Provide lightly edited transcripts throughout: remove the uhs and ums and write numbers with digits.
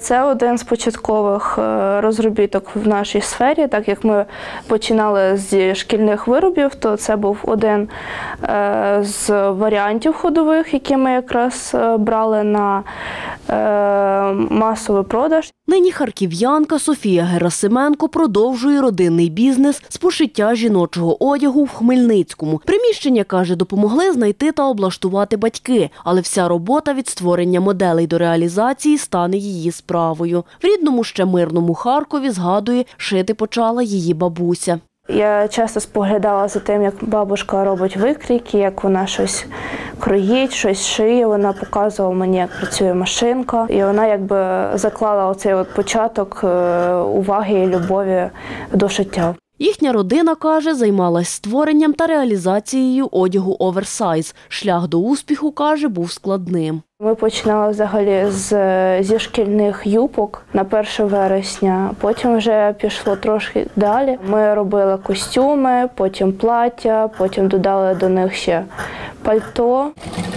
Це один з початкових розробіток в нашій сфері. Так як ми починали зі шкільних виробів, то це був один з варіантів ходових, які ми якраз брали на масовий продаж. Нині харків'янка Софія Герасименко продовжує родинний бізнес з пошиття жіночого одягу в Хмельницькому. Приміщення, каже, допомогли знайти та облаштувати батьки, але вся робота від створення моделей до реалізації стане її справою. В рідному ще мирному Харкові, згадує, шити почала її бабуся. Я часто споглядала за тим, як бабушка робить викрійки, як вона щось кроїть, щось шиє. Вона показувала мені, як працює машинка. І вона якби заклала оцей початок уваги і любові до шиття. Їхня родина, каже, займалась створенням та реалізацією одягу оверсайз. Шлях до успіху, каже, був складним. Ми починали взагалі зі шкільних юбок на 1 вересня, потім вже пішло трошки далі. Ми робили костюми, потім плаття, потім додали до них ще пальто.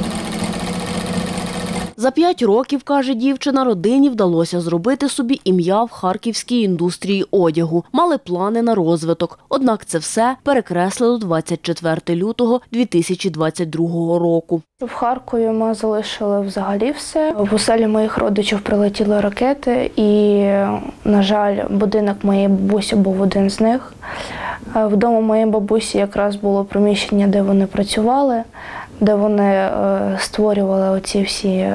За 5 років, каже дівчина, родині вдалося зробити собі ім'я в харківській індустрії одягу. Мали плани на розвиток. Однак це все перекреслило 24 лютого 2022 року. В Харкові ми залишили взагалі все. В оселі моїх родичів прилетіли ракети і, на жаль, будинок моєї бабусі був один з них. Вдома моєї бабусі якраз було приміщення, де вони працювали, де вони створювали оці всі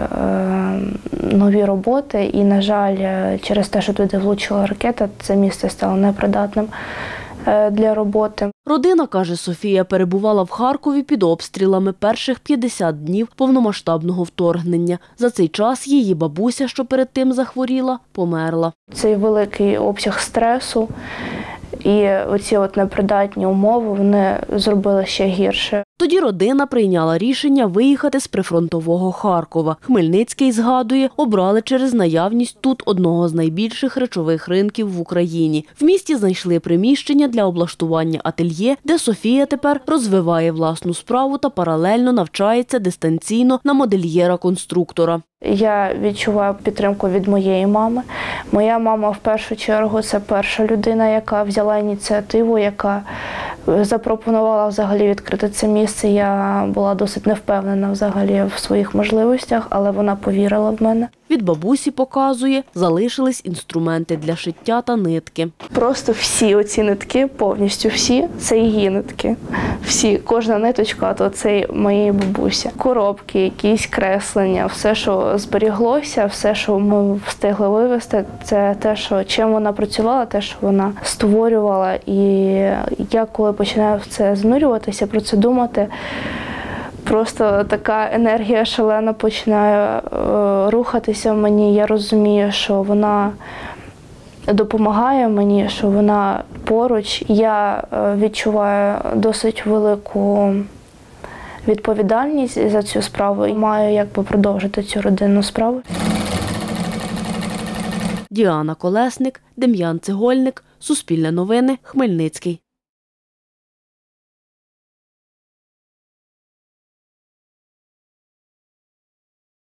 нові роботи. І, на жаль, через те, що туди влучила ракета, це місце стало непридатним для роботи. Родина, каже Софія, перебувала в Харкові під обстрілами перших 50 днів повномасштабного вторгнення. За цей час її бабуся, що перед тим захворіла, померла. Цей великий обсяг стресу і оці непридатні умови, вони зробили ще гірше. Тоді родина прийняла рішення виїхати з прифронтового Харкова. Хмельницький, згадує, обрали через наявність тут одного з найбільших речових ринків в Україні. В місті знайшли приміщення для облаштування ательє, де Софія тепер розвиває власну справу та паралельно навчається дистанційно на модельєра-конструктора. Я відчуваю підтримку від моєї мами. Моя мама в першу чергу це перша людина, яка взяла ініціативу, яка запропонувала взагалі відкрити це місце. Я була досить невпевнена взагалі в своїх можливостях, але вона повірила в мене. Від бабусі, показує, залишились інструменти для шиття та нитки. Просто всі оці нитки, повністю всі, це її нитки. Всі, кожна ниточка, то це моєї бабусі. Коробки, якісь креслення, все, що зберіглося, все, що ми встигли вивезти, це те, чим вона працювала, те, що вона створювала. І я, коли починаю в це занурюватися, про це думати, просто така енергія шалена починає рухатися в мені. Я розумію, що вона допомагає мені, що вона поруч. Я відчуваю досить велику відповідальність за цю справу і маю продовжити цю родинну справу. Діана Колесник, Дем'ян Цегольник, Суспільне новини, Хмельницький.